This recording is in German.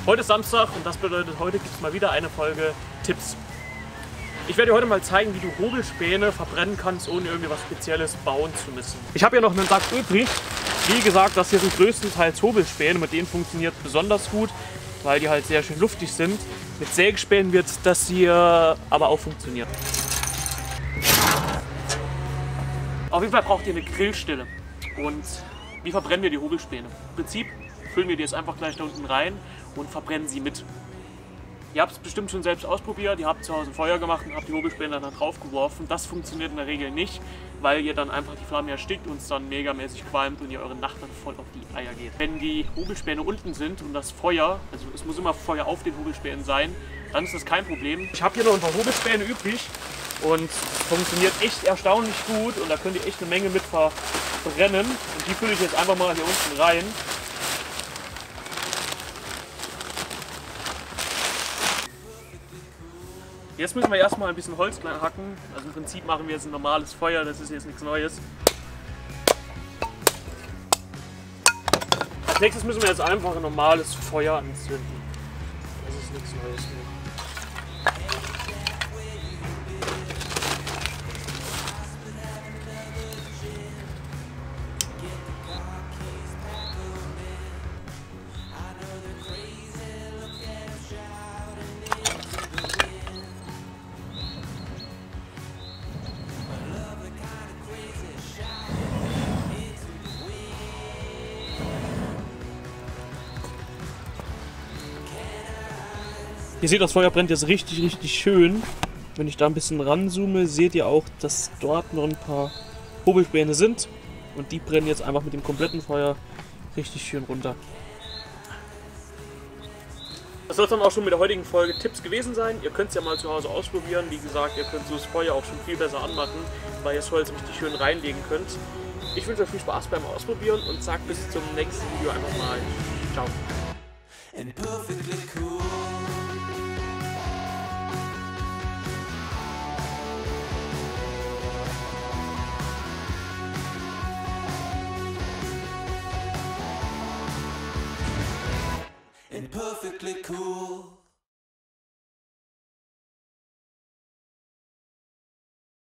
Heute ist Samstag und das bedeutet, heute gibt es mal wieder eine Folge Tipps. Ich werde dir heute mal zeigen, wie du Hobelspäne verbrennen kannst, ohne irgendwie was Spezielles bauen zu müssen. Ich habe hier noch einen Sack übrig. Wie gesagt, das hier sind größtenteils Hobelspäne. Mit denen funktioniert besonders gut, weil die halt sehr schön luftig sind. Mit Sägespänen wird das hier aber auch funktionieren. Auf jeden Fall braucht ihr eine Grillstelle. Und wie verbrennen wir die Hobelspäne? Im Prinzip füllen wir die jetzt einfach gleich da unten rein und verbrennen sie mit. Ihr habt es bestimmt schon selbst ausprobiert, ihr habt zu Hause ein Feuer gemacht und habt die Hobelspäne dann da drauf geworfen. Das funktioniert in der Regel nicht, weil ihr dann einfach die Flamme erstickt und es dann megamäßig qualmt und ihr eure Nachbarn voll auf die Eier geht. Wenn die Hobelspäne unten sind und das Feuer, also es muss immer Feuer auf den Hobelspänen sein, dann ist das kein Problem. Ich habe hier noch ein paar Hobelspäne übrig und funktioniert echt erstaunlich gut und da könnt ihr echt eine Menge mit verbrennen. Und die fülle ich jetzt einfach mal hier unten rein. Jetzt müssen wir erstmal ein bisschen Holz klein hacken. Also im Prinzip machen wir jetzt ein normales Feuer, das ist jetzt nichts Neues. Als nächstes müssen wir jetzt einfach ein normales Feuer anzünden. Das ist nichts Neues mehr. Ihr seht, das Feuer brennt jetzt richtig schön. Wenn ich da ein bisschen ranzoome, seht ihr auch, dass dort noch ein paar Hobelspäne sind. Und die brennen jetzt einfach mit dem kompletten Feuer richtig schön runter. Das soll es dann auch schon mit der heutigen Folge Tipps gewesen sein. Ihr könnt es ja mal zu Hause ausprobieren. Wie gesagt, ihr könnt so das Feuer auch schon viel besser anmachen, weil ihr das Holz richtig schön reinlegen könnt. Ich wünsche euch viel Spaß beim Ausprobieren und sage bis zum nächsten Video einfach mal ciao. And perfectly cool. And perfectly cool.